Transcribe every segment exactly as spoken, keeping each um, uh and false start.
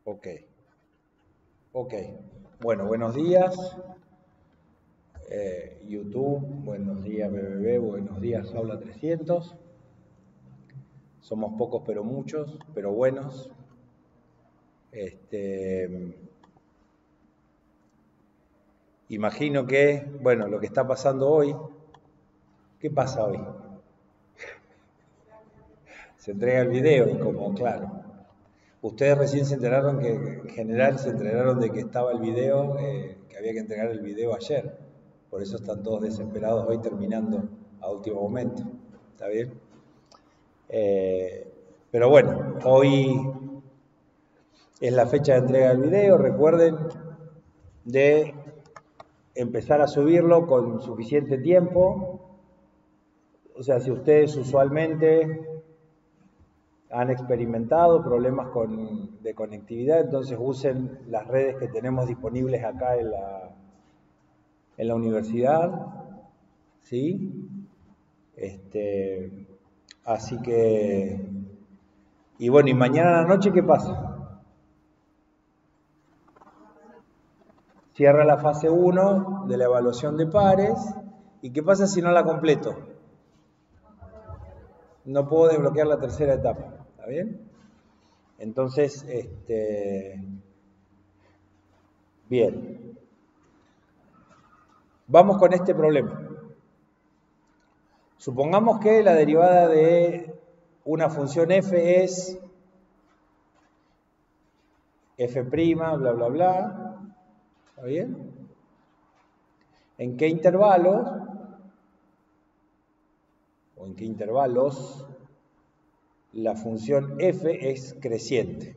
Ok, ok. Bueno, buenos días, eh, YouTube, buenos días, B B B, buenos días, Aula trescientos. Somos pocos pero muchos, pero buenos. Este, imagino que, bueno, lo que está pasando hoy, ¿qué pasa hoy? Se entrega el video y como, claro, ustedes recién se enteraron que, en general, se enteraron de que estaba el video, eh, que había que entregar el video ayer. Por eso están todos desesperados hoy terminando a último momento. ¿Está bien? Eh, pero bueno, hoy es la fecha de entrega del video. Recuerden de empezar a subirlo con suficiente tiempo. O sea, si ustedes usualmente han experimentado problemas con, de conectividad, entonces usen las redes que tenemos disponibles acá en la, en la universidad, ¿sí? Este, así que, y bueno, y mañana a la noche, ¿qué pasa? Cierra la fase uno de la evaluación de pares, ¿y qué pasa si no la completo? No puedo desbloquear la tercera etapa, ¿está bien? Entonces, este, bien, vamos con este problema. Supongamos que la derivada de una función f es f', bla, bla, bla, ¿está bien? ¿En qué intervalos o en qué intervalos la función f es creciente?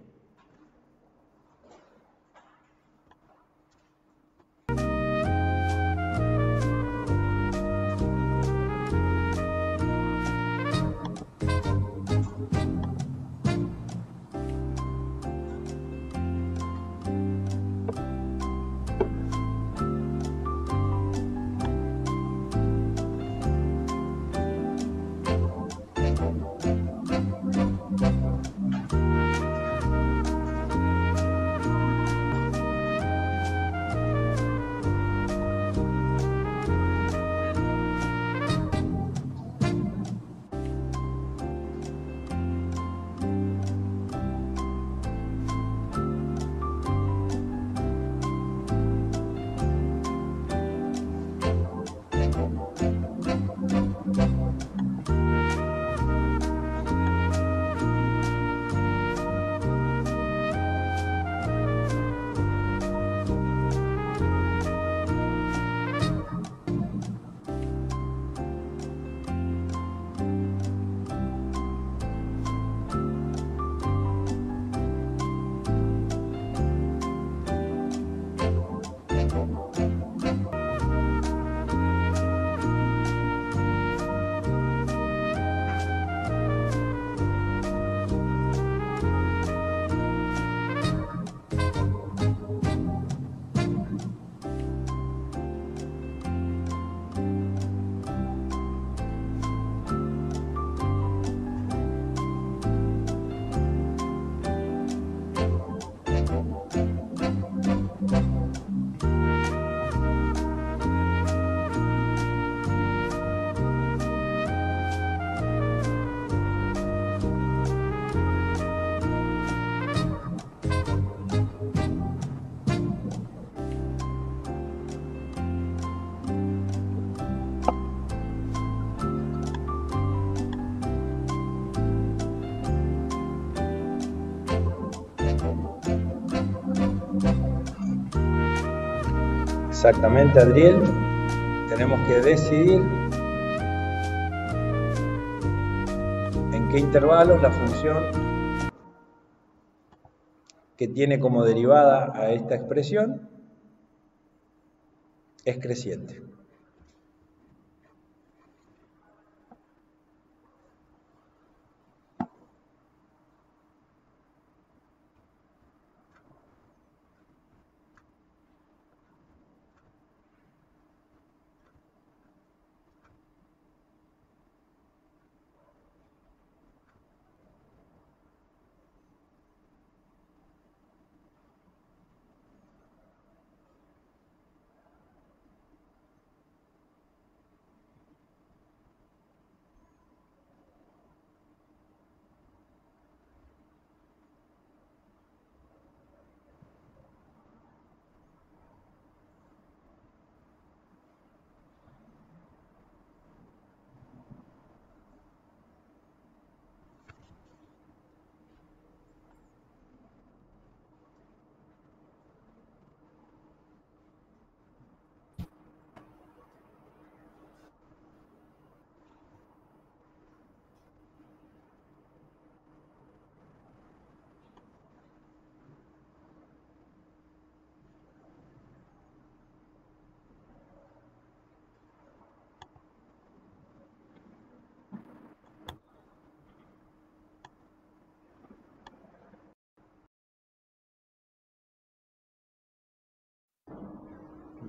Exactamente, Adriel. Tenemos que decidir en qué intervalos la función que tiene como derivada a esta expresión es creciente.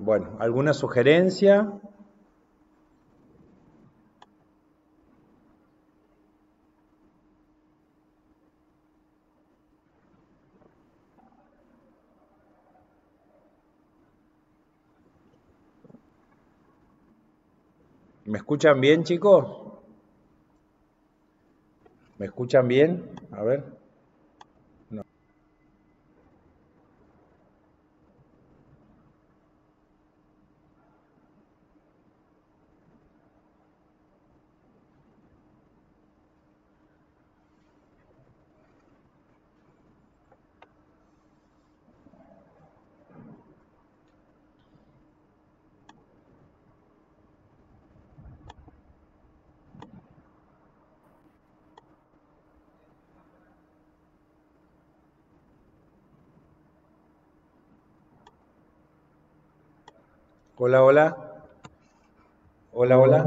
Bueno, ¿alguna sugerencia? ¿Me escuchan bien, chicos? ¿Me escuchan bien? A ver. No. Hola, hola. Hola, hola.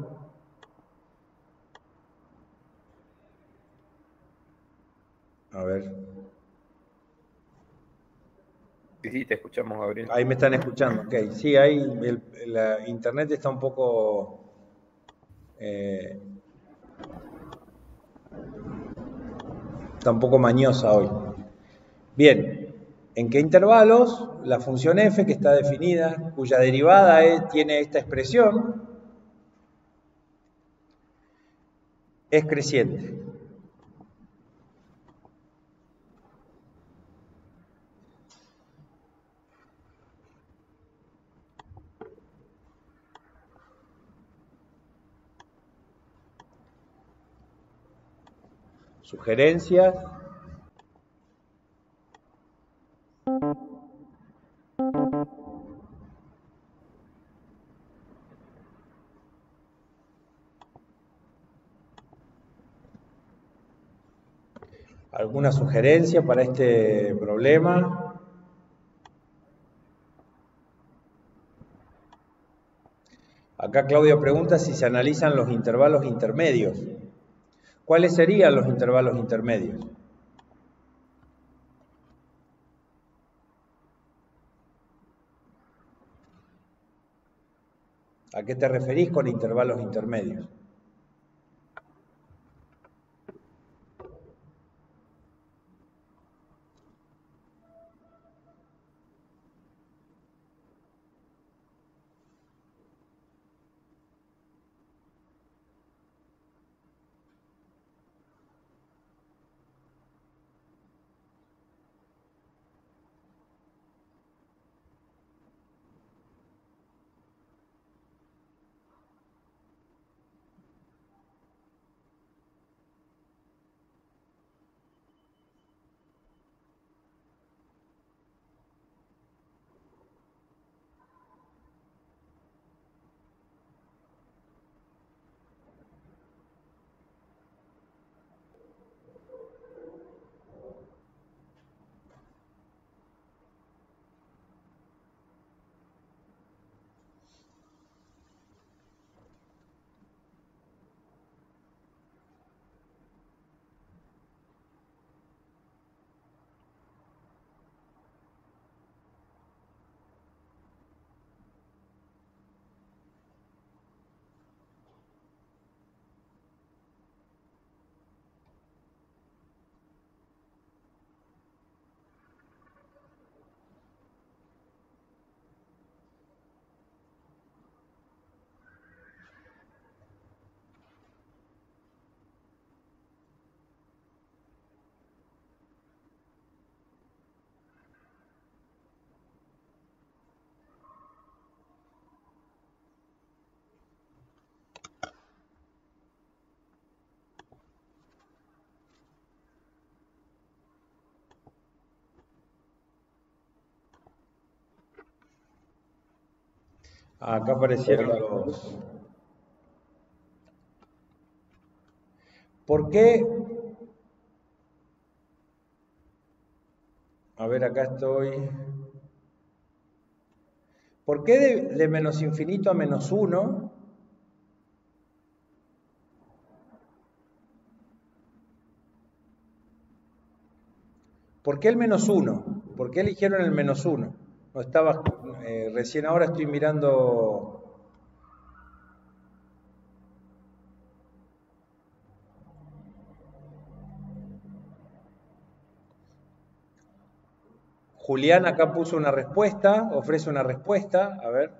A ver. Sí, sí, te escuchamos, Gabriel. Ahí me están escuchando. Ok, sí, ahí el, la internet está un poco... Eh, está un poco mañosa hoy. Bien, ¿en qué intervalos la función f, que está definida, cuya derivada es- tiene esta expresión, es creciente? ¿Sugerencias? ¿Alguna sugerencia para este problema? Acá Claudio pregunta si se analizan los intervalos intermedios. ¿Cuáles serían los intervalos intermedios? ¿A qué te referís con intervalos intermedios? Acá aparecieron Hola. los... ¿Por qué? A ver, acá estoy. ¿Por qué de, de menos infinito a menos uno? ¿Por qué el menos uno? ¿Por qué eligieron el menos uno? No estaba, eh, recién ahora estoy mirando. Julián acá puso una respuesta, ofrece una respuesta, a ver.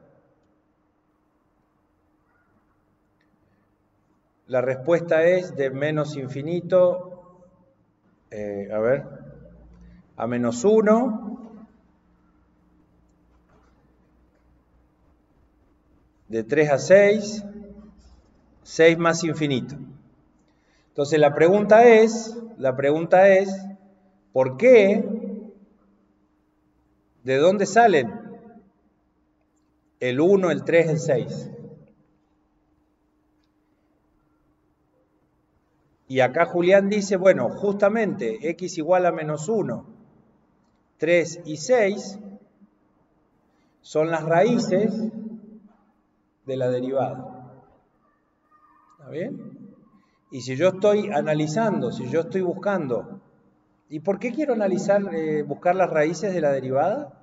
La respuesta es de menos infinito, eh, a ver, a menos uno, de tres a seis, seis más infinito. Entonces la pregunta es, la pregunta es, ¿por qué? ¿De dónde salen el uno, el tres, el seis? Y acá Julián dice, bueno, justamente x igual a menos uno, tres y seis son las raíces de la derivada. ¿Está bien? Y si yo estoy analizando, si yo estoy buscando, ¿y por qué quiero analizar, eh, buscar las raíces de la derivada?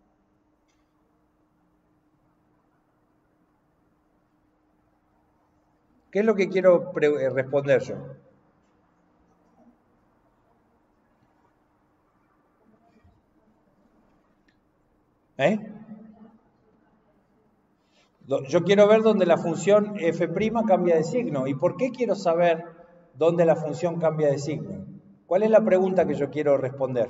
¿Qué es lo que quiero responder yo? ¿Eh? Yo quiero ver dónde la función f' cambia de signo. ¿Y por qué quiero saber dónde la función cambia de signo? ¿Cuál es la pregunta que yo quiero responder?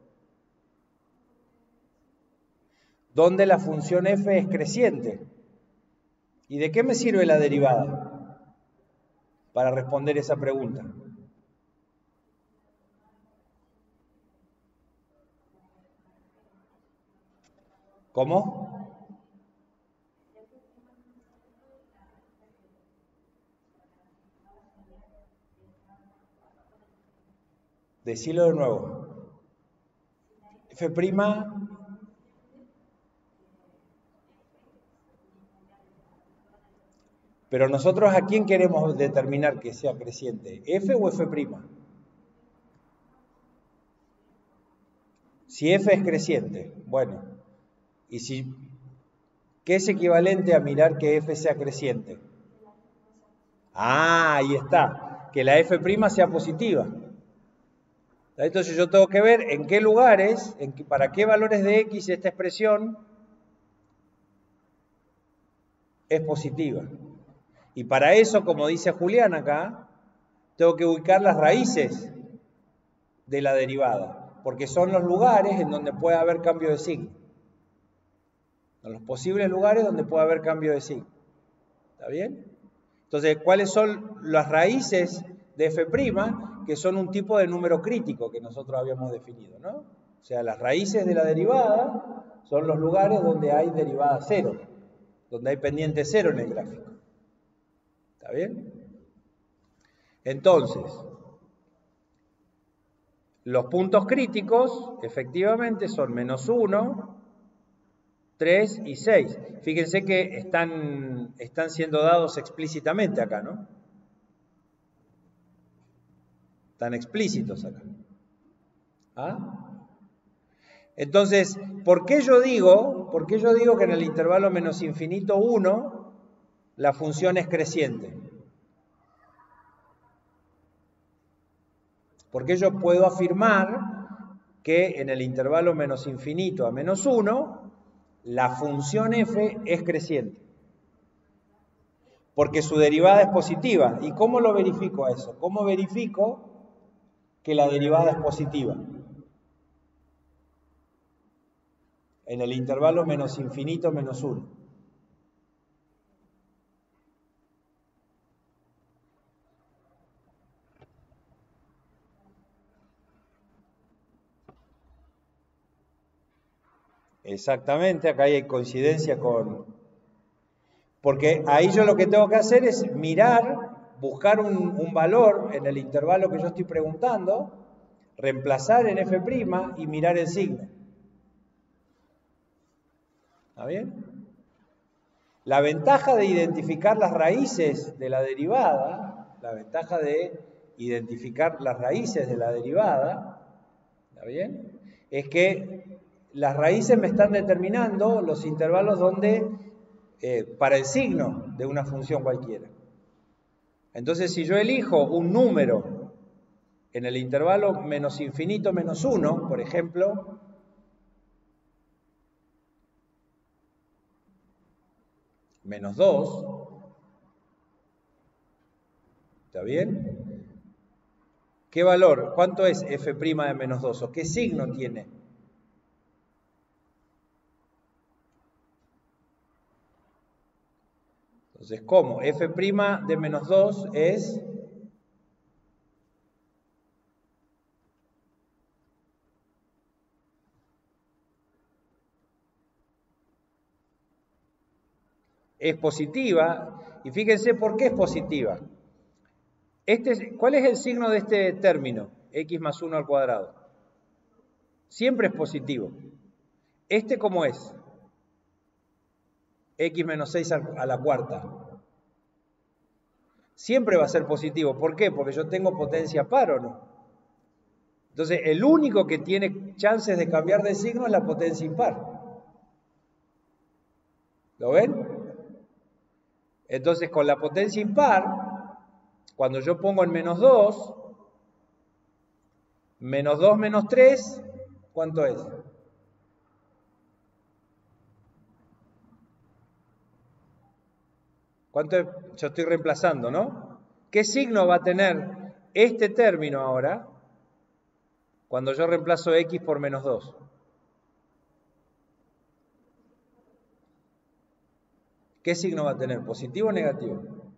¿Dónde la función f es creciente? ¿Y de qué me sirve la derivada para responder esa pregunta? ¿Cómo? Decilo de nuevo. F'. Pero nosotros, ¿a quién queremos determinar que sea creciente? ¿F o F'? Si F es creciente, bueno, ¿y si qué es equivalente a mirar que F sea creciente? Ah, ahí está, que la F' sea positiva. Entonces yo tengo que ver en qué lugares, en qué, para qué valores de X esta expresión es positiva. Y para eso, como dice Julián acá, tengo que ubicar las raíces de la derivada, porque son los lugares en donde puede haber cambio de signo. Son los posibles lugares donde puede haber cambio de signo. ¿Está bien? Entonces, ¿cuáles son las raíces de F'? Que son un tipo de número crítico que nosotros habíamos definido, ¿no? O sea, las raíces de la derivada son los lugares donde hay derivada cero, donde hay pendiente cero en el gráfico. ¿Está bien? Entonces, los puntos críticos, efectivamente, son menos uno, tres y seis. Fíjense que están, están siendo dados explícitamente acá, ¿no? Están explícitos acá. ¿Ah? Entonces, ¿por qué yo digo, por qué yo digo que en el intervalo menos infinito uno la función es creciente? Porque yo puedo afirmar que en el intervalo menos infinito a menos uno la función f es creciente. Porque su derivada es positiva. ¿Y cómo lo verifico a eso? ¿Cómo verifico que la derivada es positiva? En el intervalo menos infinito menos uno. Exactamente, acá hay coincidencia con... Porque ahí yo lo que tengo que hacer es mirar, buscar un, un valor en el intervalo que yo estoy preguntando, reemplazar en F' y mirar el signo. ¿Está bien? La ventaja de identificar las raíces de la derivada, la ventaja de identificar las raíces de la derivada, ¿está bien? Es que las raíces me están determinando los intervalos donde, eh, para el signo de una función cualquiera. Entonces, si yo elijo un número en el intervalo menos infinito menos uno, por ejemplo, menos dos, ¿está bien? ¿Qué valor? ¿Cuánto es f' de menos dos? ¿O qué signo tiene? Entonces, ¿cómo? F' de menos dos es... es positiva, y fíjense por qué es positiva. Este, ¿cuál es el signo de este término? X más uno al cuadrado. Siempre es positivo. ¿Este cómo es? X menos seis a la cuarta. Siempre va a ser positivo. ¿Por qué? Porque yo tengo potencia par, ¿o no? Entonces, el único que tiene chances de cambiar de signo es la potencia impar. ¿Lo ven? Entonces, con la potencia impar, cuando yo pongo en menos dos, menos dos menos tres, ¿cuánto es? ¿Cuánto es? Yo estoy reemplazando, ¿no? ¿Qué signo va a tener este término ahora cuando yo reemplazo x por menos dos? ¿Qué signo va a tener? ¿Positivo o negativo?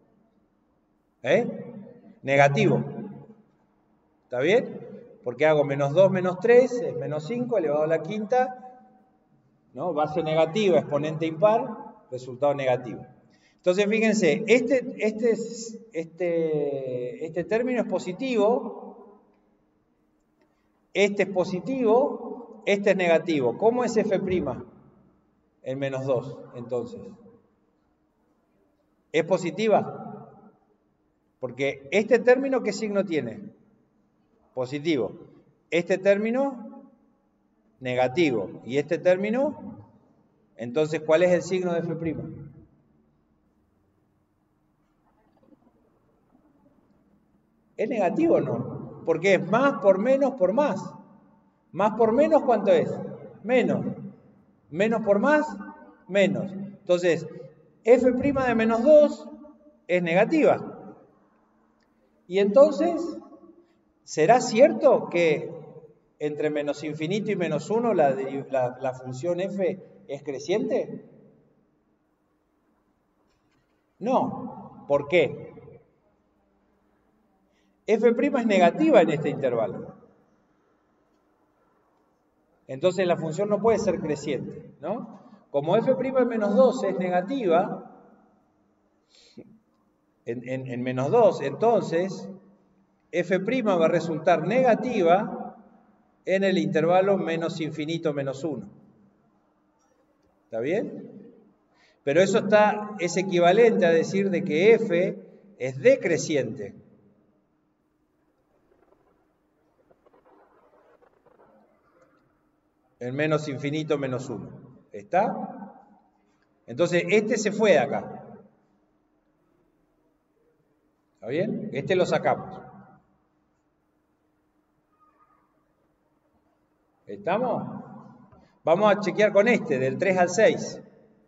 ¿Eh? Negativo. ¿Está bien? Porque hago menos dos menos tres, es menos cinco elevado a la quinta, ¿no? Base negativa, exponente impar, resultado negativo. Entonces, fíjense, este, este, este, este término es positivo, este es positivo, este es negativo. ¿Cómo es f'? El menos dos, entonces. ¿Es positiva? Porque este término, ¿qué signo tiene? Positivo. Este término, negativo. Y este término, entonces, ¿cuál es el signo de f'? ¿Es negativo o no? Porque es más por menos por más. Más por menos, ¿cuánto es? Menos. Menos por más, menos. Entonces, f' de menos dos es negativa. Y entonces, ¿será cierto que entre menos infinito y menos uno la, la, la función f es creciente? No. ¿Por qué? F' es negativa en este intervalo. Entonces la función no puede ser creciente, ¿no? Como f' en menos dos es negativa, en, en, en menos dos, entonces f' va a resultar negativa en el intervalo menos infinito menos uno. ¿Está bien? Pero eso está, es equivalente a decir de que f es decreciente. En menos infinito menos uno. ¿Está? Entonces, este se fue de acá. ¿Está bien? Este lo sacamos. ¿Estamos? Vamos a chequear con este, del tres al seis.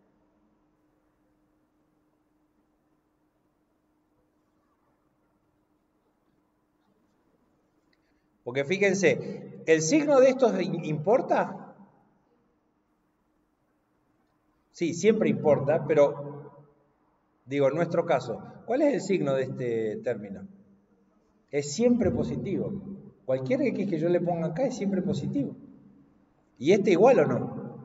Porque fíjense, ¿el signo de estos importa? Sí, siempre importa, pero digo, en nuestro caso, ¿cuál es el signo de este término? Es siempre positivo. Cualquier X que yo le ponga acá es siempre positivo. ¿Y este igual o no?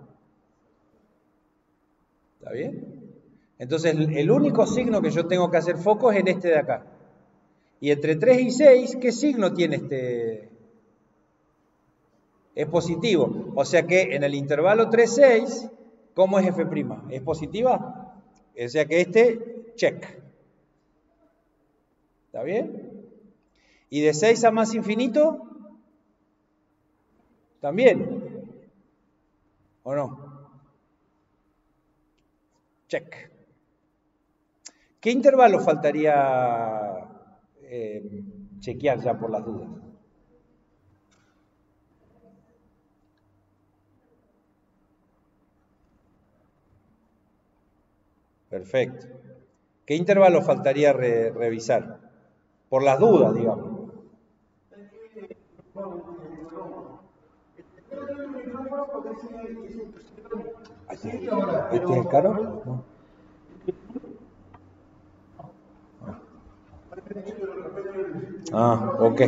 ¿Está bien? Entonces, el único signo que yo tengo que hacer foco es en este de acá. Y entre tres y seis, ¿qué signo tiene este? Es positivo. O sea que en el intervalo tres seis, ¿cómo es f'? ¿Es positiva? O sea que este, check. ¿Está bien? Y de seis a más infinito, también. ¿O no? Check. ¿Qué intervalo faltaría eh, chequear ya por las dudas? Perfecto. ¿Qué intervalo faltaría re, revisar? Por las dudas, digamos. ¿Este es el caro? No. Ah, ok.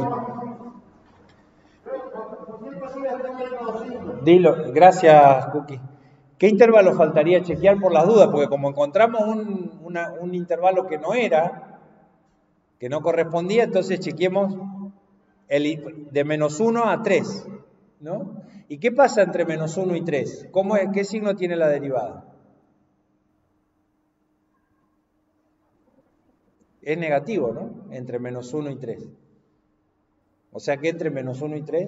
Dilo, gracias, Cookie. ¿Qué intervalo faltaría chequear por las dudas? Porque como encontramos un, una, un intervalo que no era, que no correspondía, entonces chequeemos el, de menos uno a tres, ¿no? ¿Y qué pasa entre menos uno y tres? ¿Cómo es, ¿Qué signo tiene la derivada? Es negativo, ¿no? Entre menos uno y tres. O sea que entre menos uno y tres,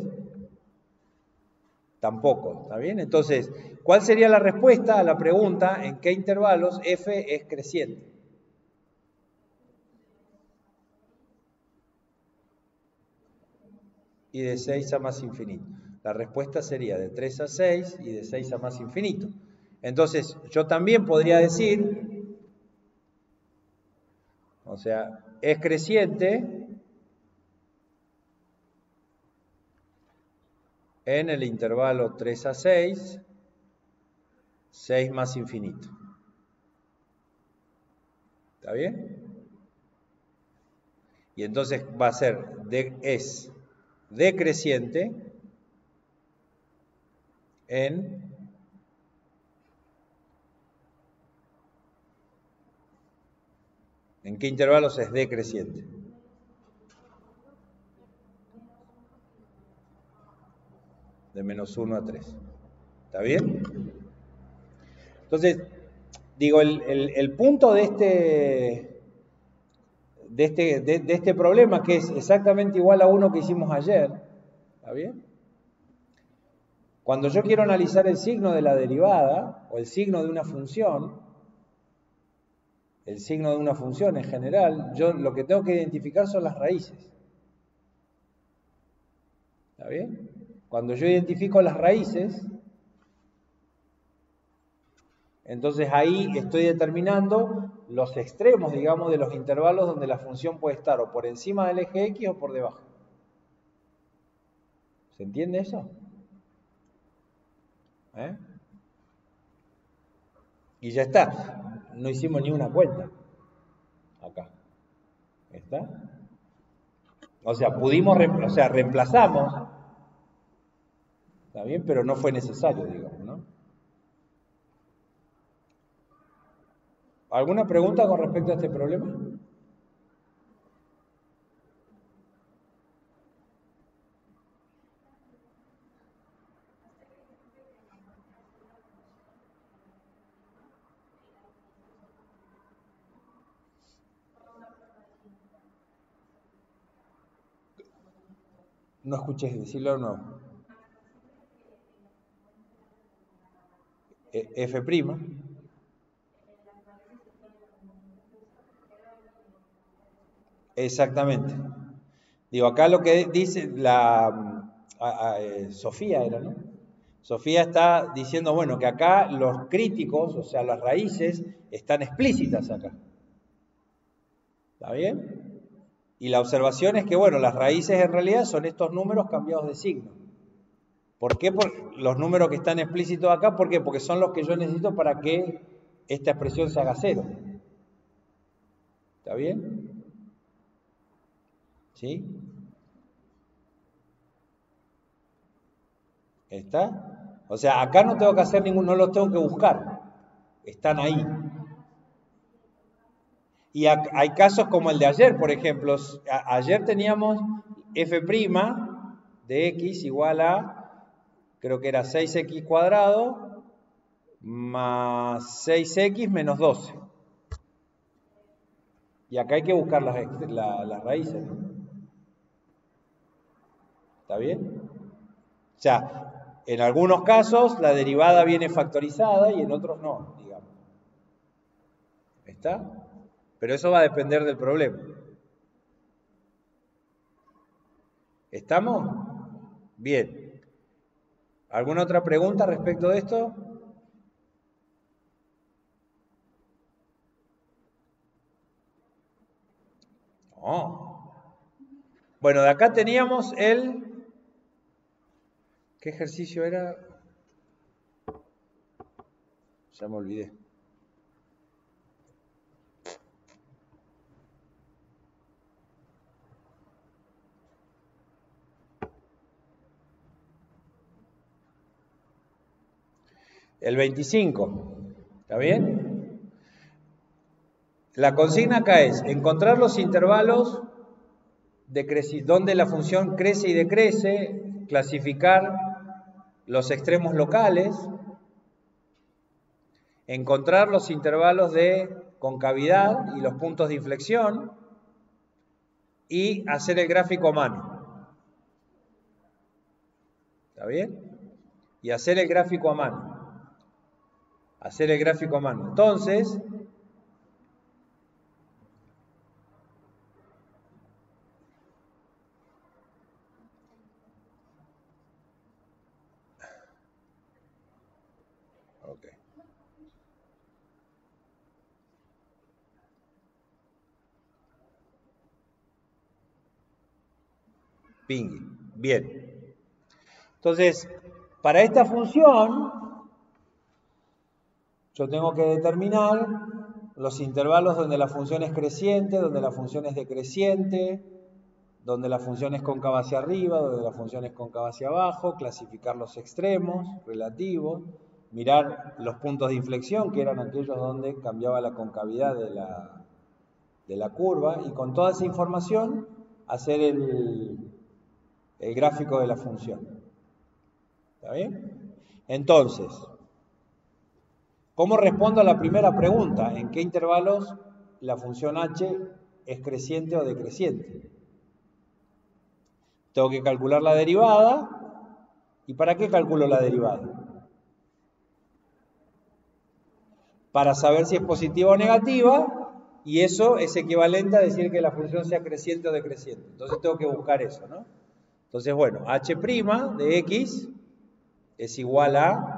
tampoco, ¿está bien? Entonces, ¿cuál sería la respuesta a la pregunta en qué intervalos f es creciente? Y de seis a más infinito. La respuesta sería de tres a seis y de seis a más infinito. Entonces, yo también podría decir, o sea, es creciente en el intervalo tres a seis, seis más infinito. ¿Está bien? Y entonces va a ser, de, es decreciente en ¿en qué intervalos es decreciente? De menos uno a tres. ¿Está bien? Entonces, digo, el, el, el punto de este, de, este, de, de este problema, que es exactamente igual a uno que hicimos ayer, ¿está bien? Cuando yo quiero analizar el signo de la derivada, o el signo de una función, el signo de una función en general, yo lo que tengo que identificar son las raíces. ¿Está bien? Cuando yo identifico las raíces, entonces ahí estoy determinando los extremos, digamos, de los intervalos donde la función puede estar o por encima del eje X o por debajo. ¿Se entiende eso? ¿Eh? Y ya está. No hicimos ni una cuenta. Acá. ¿Está? O sea, pudimos, o sea, reemplazamos. ¿Está bien? Pero no fue necesario, digamos, ¿no? ¿Alguna pregunta con respecto a este problema? No escuché decirlo o no. F'. Exactamente. Digo, acá lo que dice la a, a, eh, Sofía era, ¿no? Sofía está diciendo, bueno, que acá los críticos, o sea, las raíces, están explícitas acá. ¿Está bien? Y la observación es que, bueno, las raíces en realidad son estos números cambiados de signo. ¿Por qué? Por los números que están explícitos acá, ¿por qué? Porque son los que yo necesito para que esta expresión se haga cero. ¿Está bien? ¿Sí? ¿Está? O sea, acá no tengo que hacer ningún, no los tengo que buscar. Están ahí. Y hay casos como el de ayer, por ejemplo. A, ayer teníamos f' de x igual a, creo que era seis equis cuadrado más seis equis menos doce. Y acá hay que buscar las, la, las raíces, ¿no? ¿Está bien? O sea, En algunos casos la derivada viene factorizada y en otros no, digamos. ¿Está? Pero eso va a depender del problema. ¿Estamos? Bien. ¿Alguna otra pregunta respecto de esto? No. Bueno, de acá teníamos el... ¿Qué ejercicio era? Ya me olvidé. El veinticinco. ¿Está bien? La consigna acá es encontrar los intervalos de donde la función crece y decrece, clasificar los extremos locales, encontrar los intervalos de concavidad y los puntos de inflexión y hacer el gráfico a mano. ¿Está bien? Y hacer el gráfico a mano. Hacer el gráfico a mano. Entonces, ok. Pingui. Bien. Entonces, para esta función, yo tengo que determinar los intervalos donde la función es creciente, donde la función es decreciente, donde la función es cóncava hacia arriba, donde la función es cóncava hacia abajo, clasificar los extremos relativos, mirar los puntos de inflexión, que eran aquellos donde cambiaba la concavidad de la, de la curva, y con toda esa información hacer el, el gráfico de la función. ¿Está bien? Entonces, ¿cómo respondo a la primera pregunta? ¿En qué intervalos la función h es creciente o decreciente? Tengo que calcular la derivada. ¿Y para qué calculo la derivada? Para saber si es positiva o negativa, y eso es equivalente a decir que la función sea creciente o decreciente. Entonces tengo que buscar eso, ¿no? Entonces, bueno, h' de x es igual a...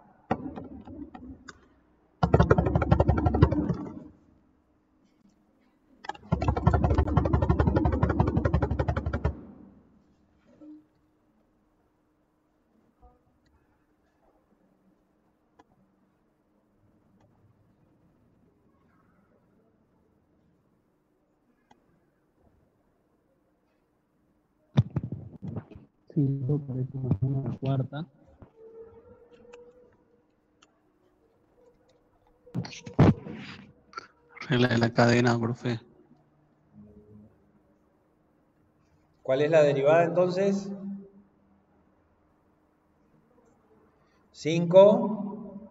cinco por x más uno a la cuarta. Regla de la cadena, profe. ¿Cuál es la derivada entonces? cinco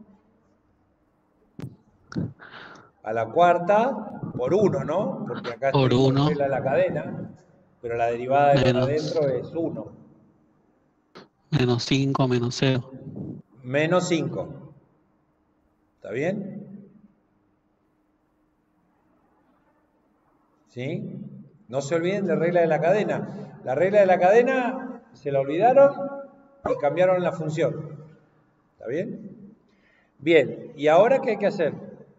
a la cuarta por uno, ¿no? Porque acá Por estoy con uno. regla de la cadena, pero la derivada de lo de Menos. adentro es uno. Menos cinco menos cero. Menos cinco. ¿Está bien? ¿Sí? No se olviden de la regla de la cadena. La regla de la cadena se la olvidaron y cambiaron la función. ¿Está bien? Bien, ¿y ahora qué hay que hacer?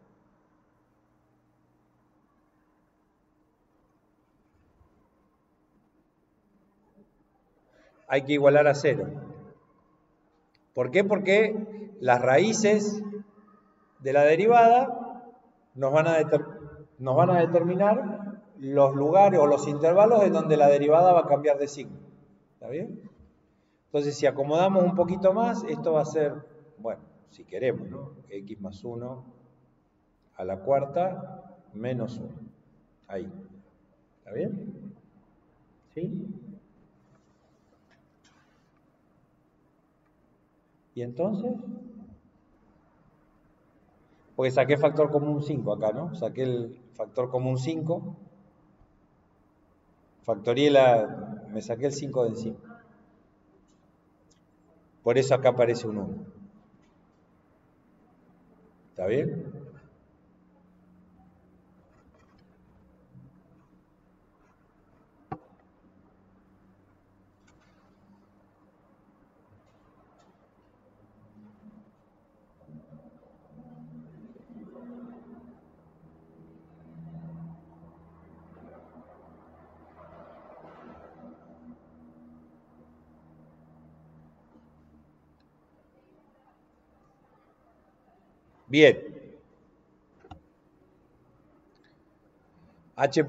Hay que igualar a cero. ¿Por qué? Porque las raíces de la derivada nos van a, nos van a determinar los lugares o los intervalos en donde la derivada va a cambiar de signo. ¿Está bien? Entonces, si acomodamos un poquito más, esto va a ser, bueno, si queremos, ¿no? X más uno a la cuarta menos uno. Ahí. ¿Está bien? ¿Sí? ¿Y entonces? Porque saqué factor común cinco acá, ¿no? Saqué el factor común cinco. Factorié la... me saqué el cinco de encima. Por eso acá aparece un uno. ¿Está bien? Bien. H',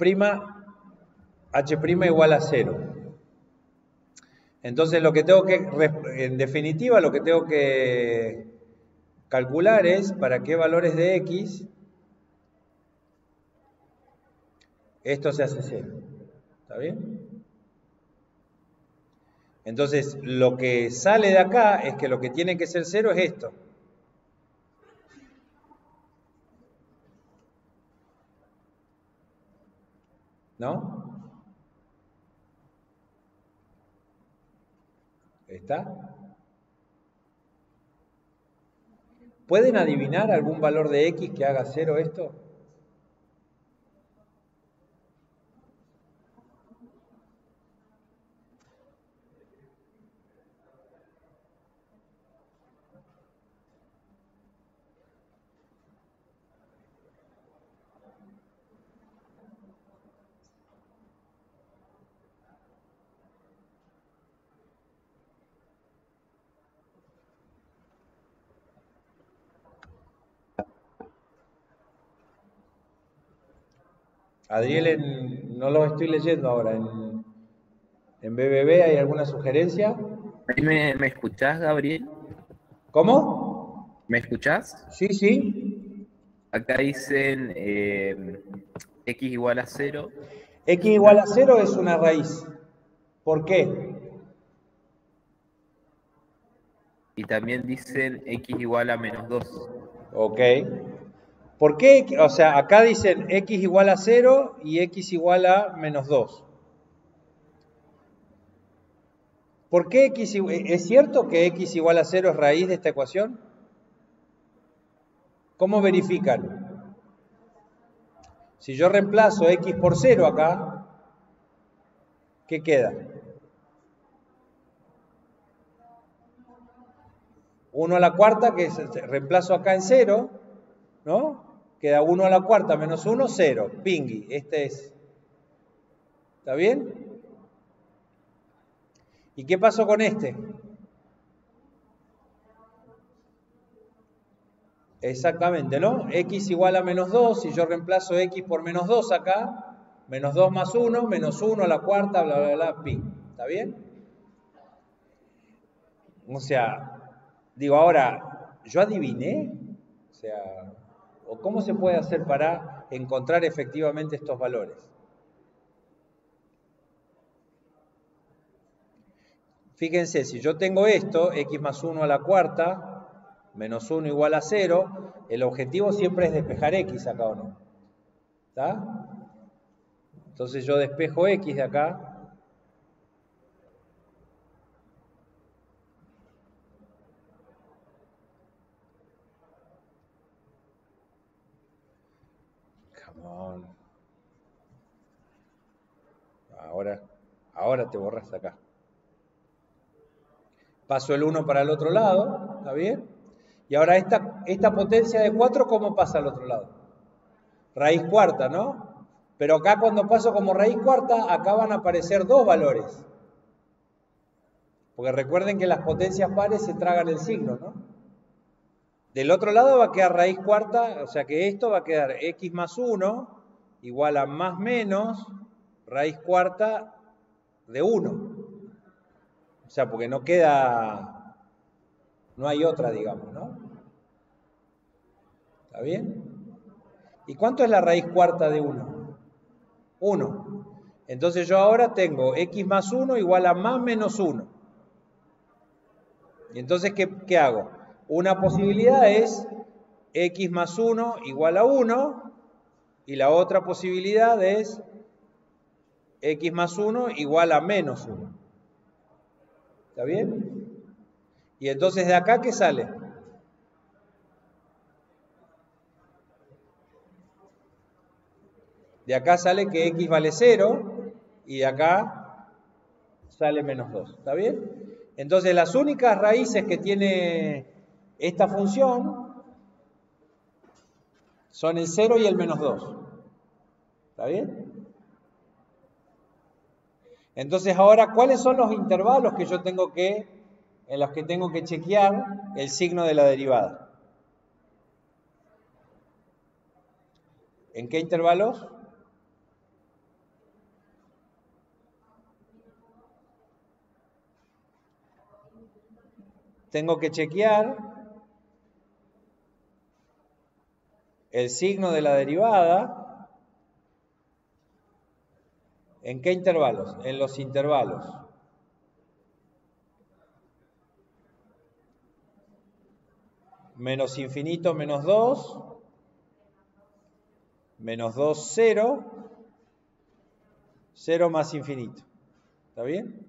H' igual a cero. Entonces lo que tengo que, en definitiva, lo que tengo que calcular es para qué valores de X esto se hace cero. ¿Está bien? Entonces lo que sale de acá es que lo que tiene que ser cero es esto. ¿No? ¿Está? ¿Pueden adivinar algún valor de X que haga cero esto? Adriel, en, no lo estoy leyendo ahora. En, en B B B, ¿hay alguna sugerencia? ¿Me, me escuchás, Gabriel? ¿Cómo? ¿Me escuchás? Sí, sí. Acá dicen eh, X igual a cero. X igual a cero es una raíz. ¿Por qué? Y también dicen X igual a menos dos. Ok. ¿Por qué? O sea, acá dicen X igual a cero y X igual a menos dos. ¿Por qué X? ¿Es cierto que X igual a cero es raíz de esta ecuación? ¿Cómo verifican? Si yo reemplazo X por cero acá, ¿qué queda? uno a la cuarta, que reemplazo acá en cero, ¿no? Queda uno a la cuarta menos uno, cero. Pingui, este es. ¿Está bien? ¿Y qué pasó con este? Exactamente, ¿no? X igual a menos dos, si yo reemplazo X por menos dos acá, menos dos más uno, menos uno a la cuarta, bla, bla, bla, pi. ¿Está bien? O sea, digo, ahora, ¿yo adiviné? O sea, ¿o cómo se puede hacer para encontrar efectivamente estos valores? Fíjense, si yo tengo esto, X más uno a la cuarta, menos uno igual a cero, el objetivo siempre es despejar X acá, ¿o no? ¿Está? Entonces yo despejo X de acá. Come on. Ahora, ahora te borras acá. Paso el uno para el otro lado, ¿está bien? Y ahora esta, esta potencia de cuatro, ¿cómo pasa al otro lado? Raíz cuarta, ¿no? Pero acá cuando paso como raíz cuarta, acá van a aparecer dos valores. Porque recuerden que las potencias pares se tragan el signo, ¿no? Del otro lado va a quedar raíz cuarta, o sea que esto va a quedar X más uno igual a más menos raíz cuarta de uno. O sea, porque no queda, no hay otra, digamos, ¿no? ¿Está bien? ¿Y cuánto es la raíz cuarta de uno? uno. Entonces yo ahora tengo X más uno igual a más menos uno. Y entonces, ¿qué, qué hago? Una posibilidad es X más uno igual a uno, y la otra posibilidad es X más uno igual a menos uno. ¿Está bien? Y entonces de acá, ¿qué sale? De acá sale que x vale cero y de acá sale menos dos. ¿Está bien? Entonces las únicas raíces que tiene esta función son el cero y el menos dos. ¿Está bien? Entonces ahora, ¿cuáles son los intervalos que yo tengo que, en los que tengo que chequear el signo de la derivada? ¿En qué intervalos? Tengo que chequear el signo de la derivada. ¿En qué intervalos? En los intervalos menos infinito, menos dos, menos dos, cero, cero más infinito. ¿Está bien?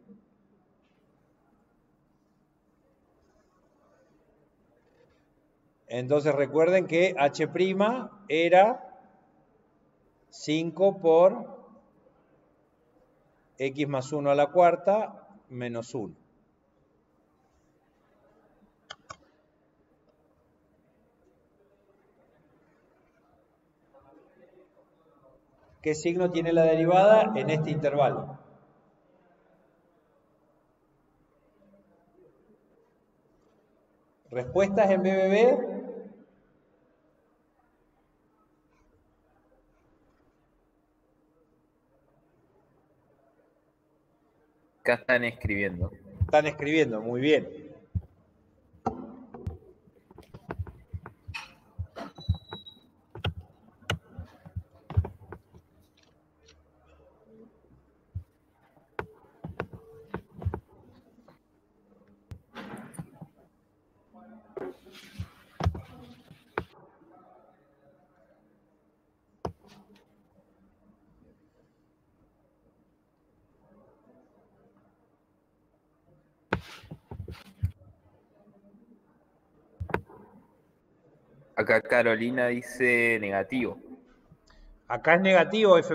Entonces recuerden que h' era cinco por x más uno a la cuarta menos uno. ¿Qué signo tiene la derivada en este intervalo? ¿Respuestas en B B B? Acá están escribiendo. Están escribiendo, muy bien. Acá Carolina dice negativo. Acá es negativo, F'.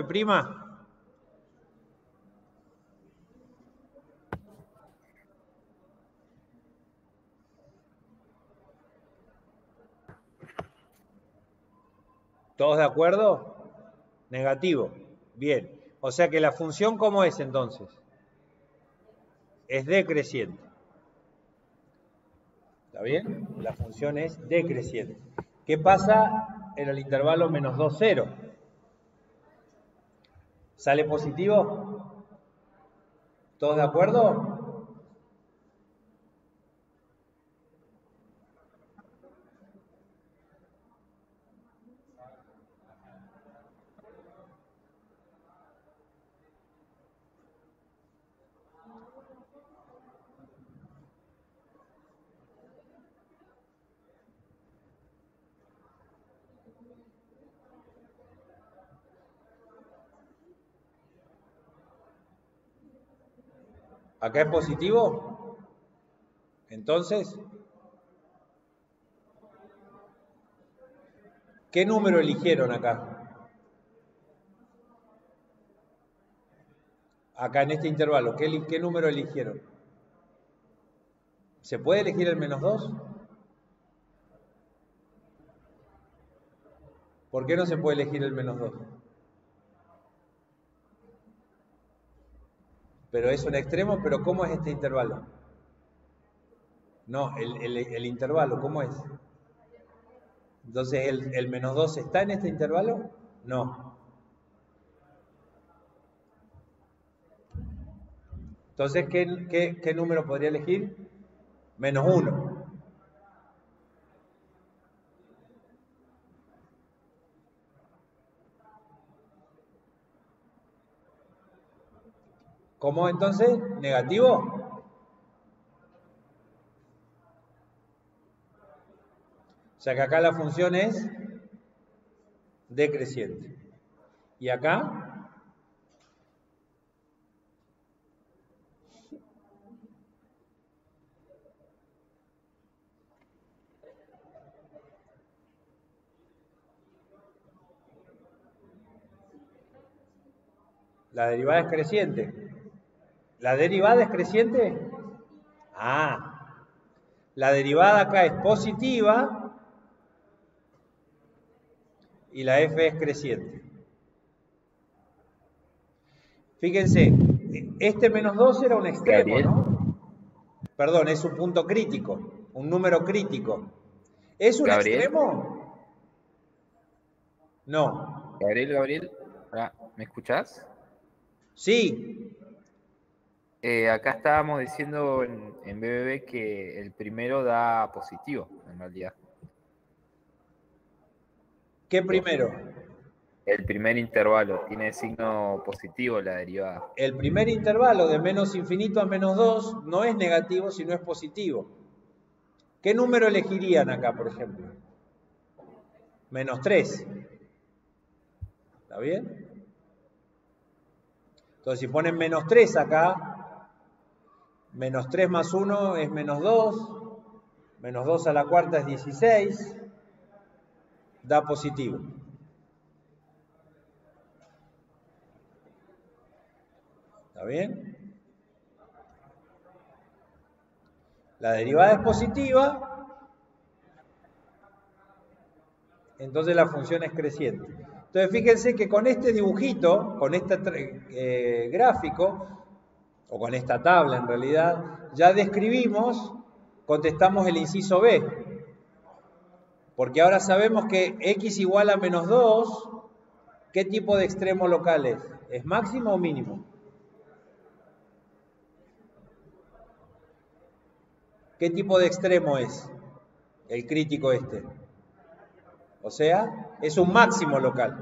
¿Todos de acuerdo? Negativo. Bien. O sea que la función, ¿cómo es entonces? Es decreciente. ¿Está bien? La función es decreciente. ¿Qué pasa en el intervalo menos dos, cero? ¿Sale positivo? ¿Todos de acuerdo? ¿Acá es positivo? Entonces, ¿qué número eligieron acá? Acá en este intervalo, ¿qué, qué número eligieron? ¿Se puede elegir el menos dos? ¿Por qué no se puede elegir el menos dos? Pero es un extremo, pero ¿cómo es este intervalo? No, el, el, el intervalo, ¿cómo es? Entonces, ¿el, el menos dos está en este intervalo? No. Entonces, ¿qué, qué, qué número podría elegir? Menos uno. ¿Cómo entonces? ¿Negativo? O sea que acá la función es decreciente. ¿Y acá? La derivada es creciente. ¿La derivada es creciente? Ah, la derivada acá es positiva y la f es creciente. Fíjense, este menos dos era un extremo, Gabriel. ¿no? Perdón, es un punto crítico, un número crítico. ¿Es un Gabriel. extremo? No. Gabriel, Gabriel, ah, ¿me escuchás? Sí. Eh, acá estábamos diciendo en, en B B B que el primero da positivo, en realidad. ¿Qué primero? El primer intervalo tiene signo positivo la derivada. El primer intervalo de menos infinito a menos dos no es negativo, sino es positivo. ¿Qué número elegirían acá, por ejemplo? Menos tres. ¿Está bien? Entonces, si ponen menos tres acá, menos tres más uno es menos dos, menos dos a la cuarta es dieciséis, da positivo. ¿Está bien? La derivada es positiva, entonces la función es creciente. Entonces fíjense que con este dibujito, con este eh, gráfico, o con esta tabla en realidad, ya describimos, contestamos el inciso B. Porque ahora sabemos que x igual a menos dos, ¿qué tipo de extremo local es? ¿Es máximo o mínimo? ¿Qué tipo de extremo es el crítico este? O sea, es un máximo local.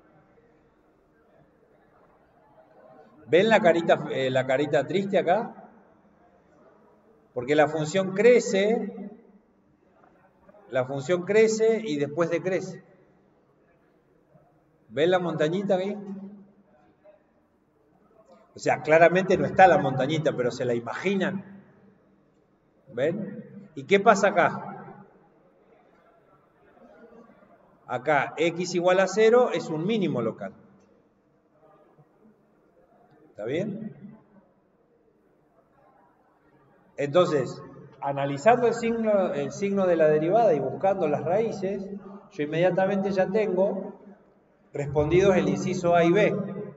¿Ven la carita, eh, la carita triste acá? Porque la función crece, la función crece y después decrece. ¿Ven la montañita ahí? O sea, claramente no está la montañita, pero se la imaginan. ¿Ven? ¿Y qué pasa acá? Acá x igual a cero es un mínimo local. ¿Está bien? Entonces, analizando el signo, el signo de la derivada y buscando las raíces, yo inmediatamente ya tengo respondidos el inciso A y B,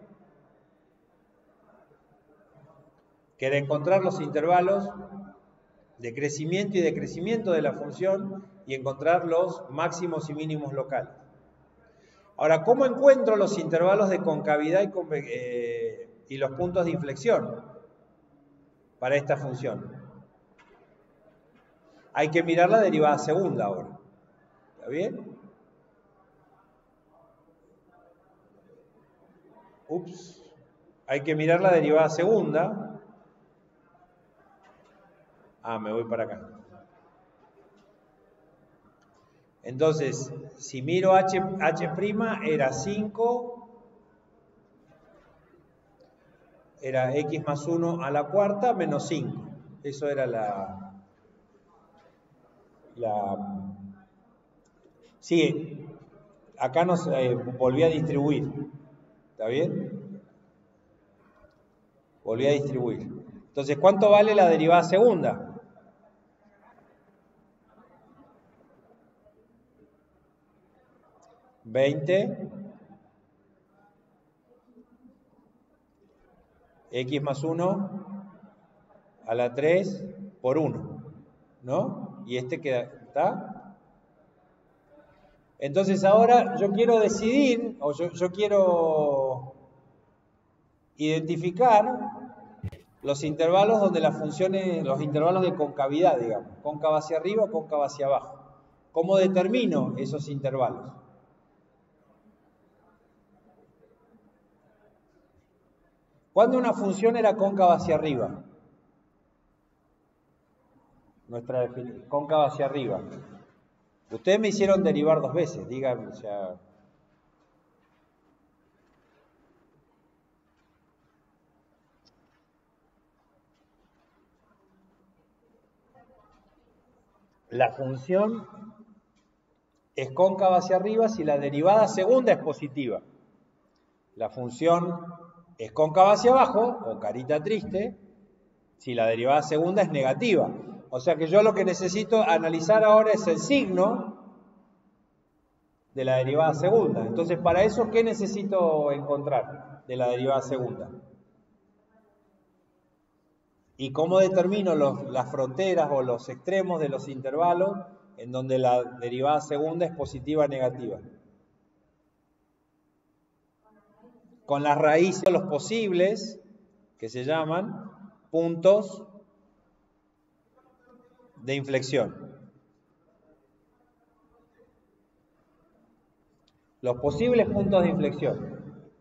que era encontrar los intervalos de crecimiento y decrecimiento de la función y encontrar los máximos y mínimos locales. Ahora, ¿cómo encuentro los intervalos de concavidad y, eh, y los puntos de inflexión para esta función? Hay que mirar la derivada segunda ahora. ¿Está bien? Ups. Hay que mirar la derivada segunda. Ah, me voy para acá. Entonces, si miro h', h' era cinco, era x más uno a la cuarta menos cinco. Eso era la... la sí, acá nos eh, volví a distribuir. ¿Está bien? Volví a distribuir. Entonces, ¿cuánto vale la derivada segunda? veinte x más uno a la tres por uno, ¿no? Y este queda, ¿está? Entonces ahora yo quiero decidir, o yo, yo quiero identificar los intervalos donde las funciones, los intervalos de concavidad, digamos, cóncava hacia arriba o cóncava hacia abajo. ¿Cómo determino esos intervalos? ¿Cuándo una función era cóncava hacia arriba? Nuestra definición, cóncava hacia arriba. Ustedes me hicieron derivar dos veces, díganme, o sea... La función es cóncava hacia arriba si la derivada segunda es positiva. La función es cóncava hacia abajo, o carita triste, si la derivada segunda es negativa. O sea que yo lo que necesito analizar ahora es el signo de la derivada segunda. Entonces, para eso, ¿qué necesito encontrar de la derivada segunda? ¿Y cómo determino los, las fronteras o los extremos de los intervalos en donde la derivada segunda es positiva o negativa? Con las raíces de los posibles, que se llaman puntos de inflexión. Los posibles puntos de inflexión.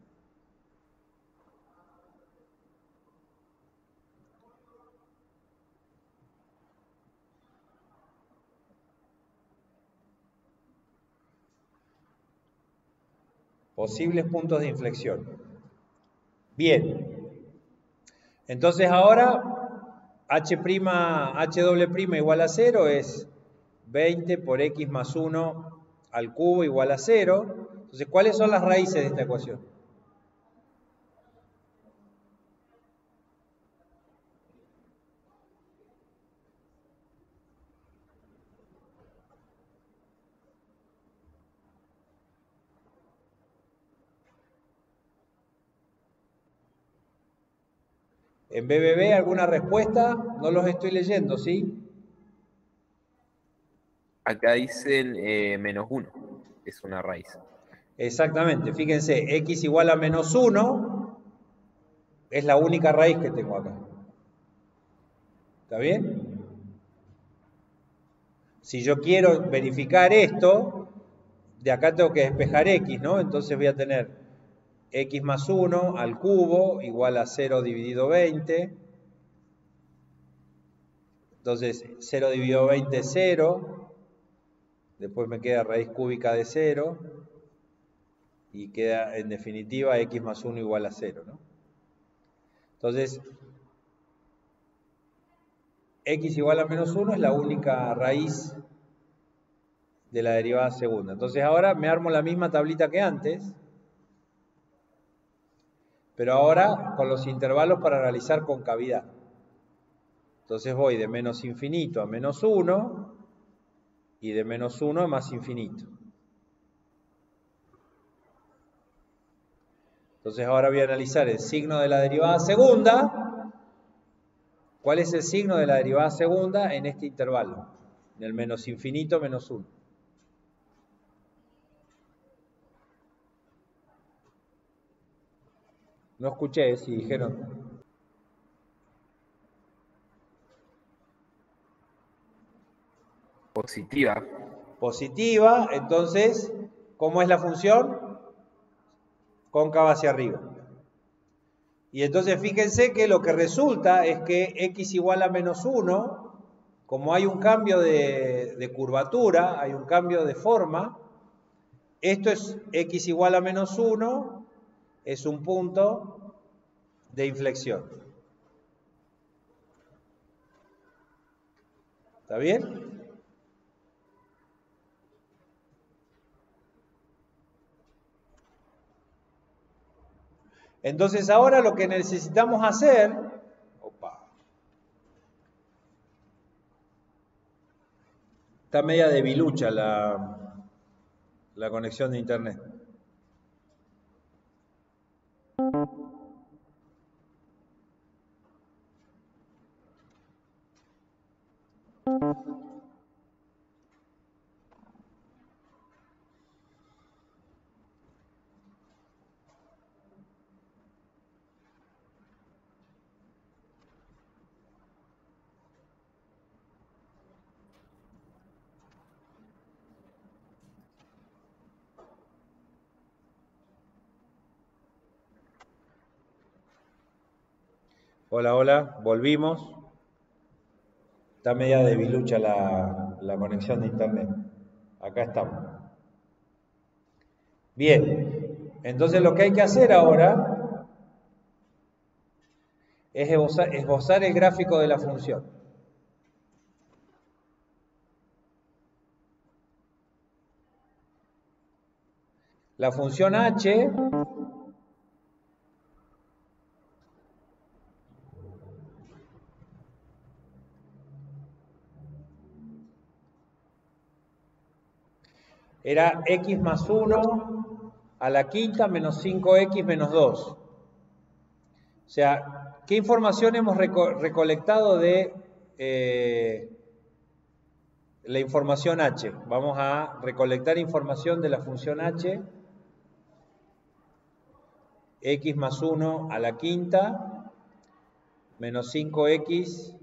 Posibles puntos de inflexión. Bien. Entonces ahora h', h doble prima igual a cero es veinte por x más uno al cubo igual a cero. Entonces, ¿cuáles son las raíces de esta ecuación? En B B B, ¿alguna respuesta? No los estoy leyendo, ¿sí? Acá dicen eh, menos uno, es una raíz. Exactamente, fíjense, x igual a menos uno es la única raíz que tengo acá. ¿Está bien? Si yo quiero verificar esto, de acá tengo que despejar x, ¿no? Entonces voy a tener x más uno al cubo igual a cero dividido veinte. Entonces cero dividido veinte es cero. Después me queda raíz cúbica de cero. Y queda en definitiva x más uno igual a cero, ¿no? Entonces, x igual a menos uno es la única raíz de la derivada segunda. Entonces ahora me armo la misma tablita que antes, pero ahora con los intervalos para realizar concavidad. Entonces voy de menos infinito a menos uno y de menos uno a más infinito. Entonces ahora voy a analizar el signo de la derivada segunda. ¿Cuál es el signo de la derivada segunda en este intervalo? En el menos infinito menos uno. No escuché si dijeron. Positiva. Positiva, entonces, ¿cómo es la función? Cóncava hacia arriba. Y entonces fíjense que lo que resulta es que x igual a menos uno, como hay un cambio de, de curvatura, hay un cambio de forma, esto es x igual a menos uno, es un punto de inflexión. ¿Está bien? Entonces ahora lo que necesitamos hacer, opa, está media debilucha la, la conexión de internet. Hola, hola, volvimos. Está media debilucha la, la conexión de internet. Acá estamos. Bien, entonces lo que hay que hacer ahora es esbozar, esbozar el gráfico de la función. La función h Era x más uno a la quinta menos cinco x menos dos. O sea, ¿qué información hemos reco recolectado de eh, la información h? Vamos a recolectar información de la función h. X más uno a la quinta menos cinco x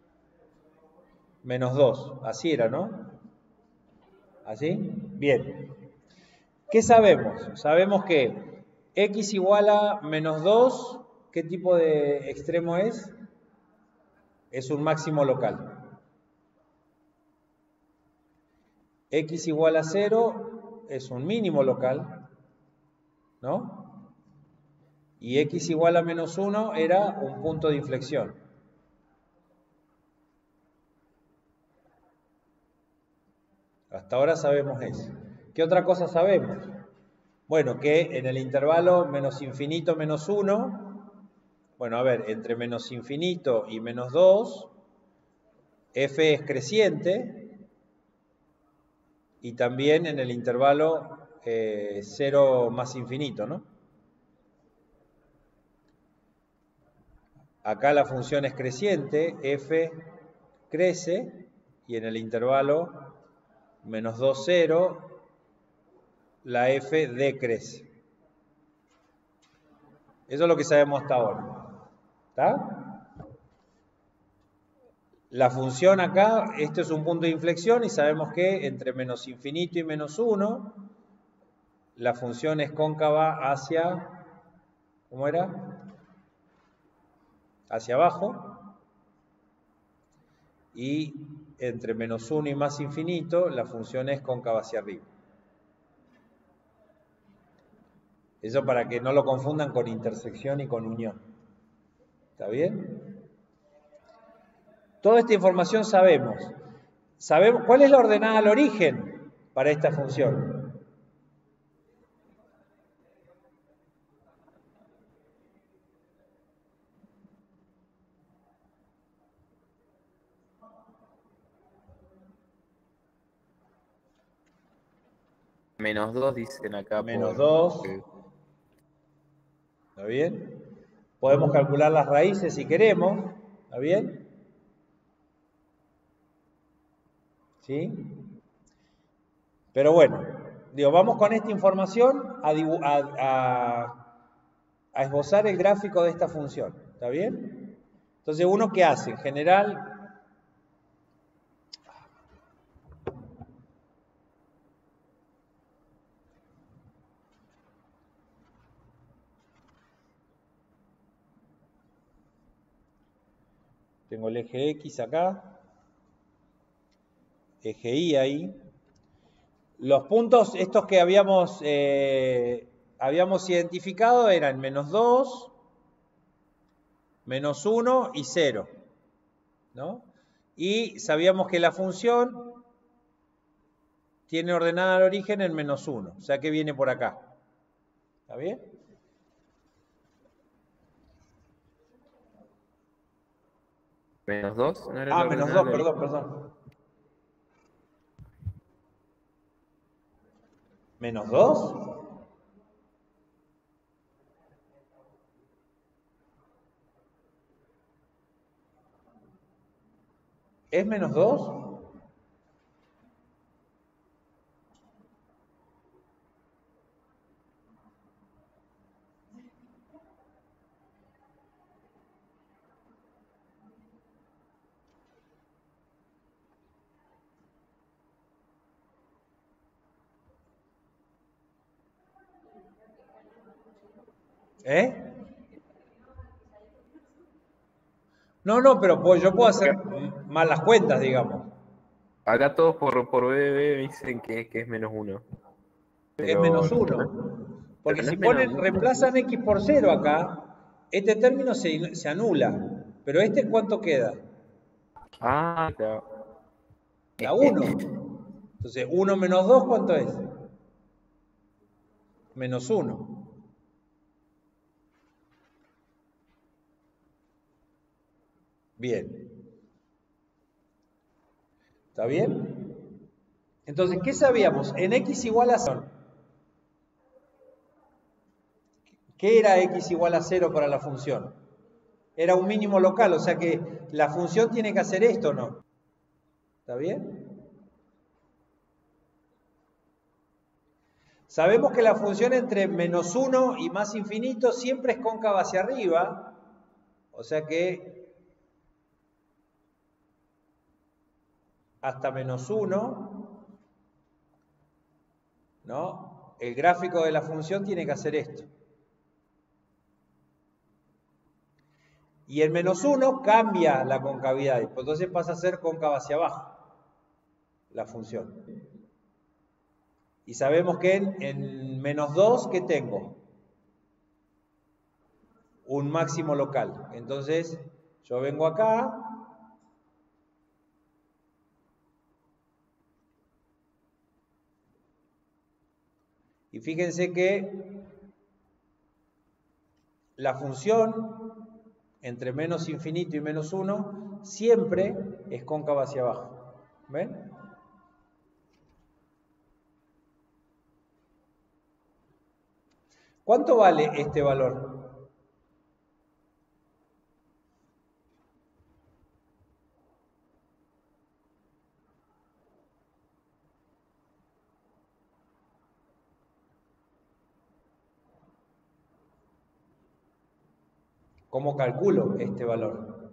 menos dos. Así era, ¿no? ¿Así? Bien. ¿Qué sabemos? Sabemos que x igual a menos dos, ¿qué tipo de extremo es? Es un máximo local. X igual a cero es un mínimo local, ¿no? Y x igual a menos uno era un punto de inflexión. Hasta ahora sabemos eso. ¿Qué otra cosa sabemos? Bueno, que en el intervalo menos infinito menos uno, bueno, a ver, entre menos infinito y menos dos, f es creciente, y también en el intervalo eh, cero más infinito, ¿no? Acá la función es creciente, f crece, y en el intervalo menos dos, cero, la f decrece. Eso es lo que sabemos hasta ahora. ¿Está? La función acá, esto es un punto de inflexión y sabemos que entre menos infinito y menos uno, la función es cóncava hacia, ¿cómo era? Hacia abajo. Y entre menos uno y más infinito, la función es cóncava hacia arriba. Eso para que no lo confundan con intersección y con unión. ¿Está bien? Toda esta información sabemos. Sabemos cuál es la ordenada al origen para esta función. Menos dos dicen acá. Menos por... dos. ¿Está bien? Podemos calcular las raíces si queremos. ¿Está bien? ¿Sí? Pero bueno, digo, vamos con esta información a, a, a, a esbozar el gráfico de esta función. ¿Está bien? Entonces, ¿uno qué hace? En general, tengo el eje X acá, eje Y ahí. Los puntos, estos que habíamos, eh, habíamos identificado eran menos dos, menos uno y cero, ¿no? Y sabíamos que la función tiene ordenada al origen en menos uno, o sea que viene por acá. ¿Está bien? Menos dos, ¿no era Ah, la menos ordenada dos, del perdón, origen? perdón. ¿Menos dos? ¿Es menos dos? ¿Eh? No, no, pero pues yo puedo hacer mal las cuentas, digamos. Acá todos por, por B B B dicen que, que es menos uno. Es Pero, menos pero uno. Porque no si es menos ponen, uno. reemplazan x por cero acá, este término se, se anula. Pero este, ¿cuánto queda? Ah, claro. La uno. Entonces, uno menos dos, ¿cuánto es? Menos uno. Bien. ¿Está bien? Entonces, ¿qué sabíamos? En x igual a cero. ¿Qué era x igual a cero para la función? Era un mínimo local, o sea que la función tiene que hacer esto, ¿no? ¿Está bien? Sabemos que la función entre menos uno y más infinito siempre es cóncava hacia arriba, o sea que hasta menos uno, ¿no? El gráfico de la función tiene que hacer esto. Y el menos uno cambia la concavidad, entonces pasa a ser cóncava hacia abajo, la función. Y sabemos que en, en menos dos, ¿qué tengo? Un máximo local. Entonces, yo vengo acá, y fíjense que la función entre menos infinito y menos uno siempre es cóncava hacia abajo. ¿Ven? ¿Cuánto vale este valor? ¿Cómo calculo este valor?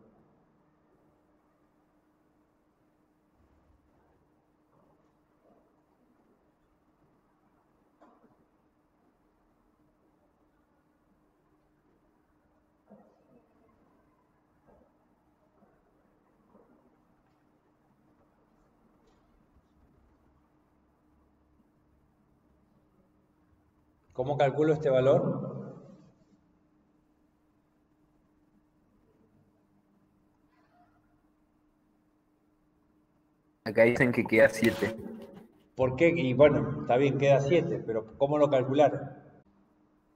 ¿Cómo calculo este valor? Acá dicen que queda siete. ¿Por qué? Y bueno, está bien, queda siete, pero ¿cómo lo calcularon?